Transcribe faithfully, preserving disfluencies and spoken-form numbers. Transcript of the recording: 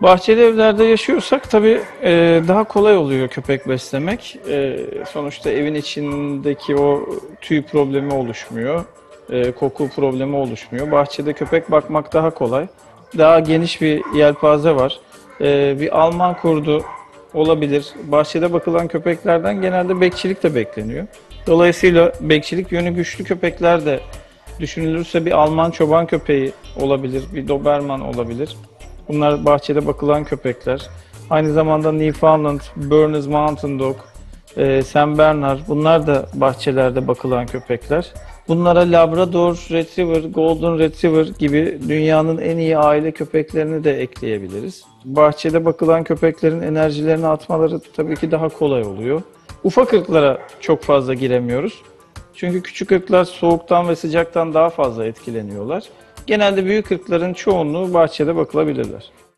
Bahçeli evlerde yaşıyorsak tabii e, daha kolay oluyor köpek beslemek. E, sonuçta evin içindeki o tüy problemi oluşmuyor, e, koku problemi oluşmuyor. Bahçede köpek bakmak daha kolay. Daha geniş bir yelpaze var. E, bir Alman kurdu olabilir. Bahçede bakılan köpeklerden genelde bekçilik de bekleniyor. Dolayısıyla bekçilik yönü güçlü köpekler de düşünülürse bir Alman çoban köpeği olabilir, bir Doberman olabilir. Bunlar bahçede bakılan köpekler. Aynı zamanda Newfoundland, Bernese Mountain Dog, e, Saint Bernard bunlar da bahçelerde bakılan köpekler. Bunlara Labrador Retriever, Golden Retriever gibi dünyanın en iyi aile köpeklerini de ekleyebiliriz. Bahçede bakılan köpeklerin enerjilerini atmaları tabii ki daha kolay oluyor. Ufak ırklara çok fazla giremiyoruz. Çünkü küçük ırklar soğuktan ve sıcaktan daha fazla etkileniyorlar. Genelde büyük ırkların çoğunluğu bahçede bakılabilirler.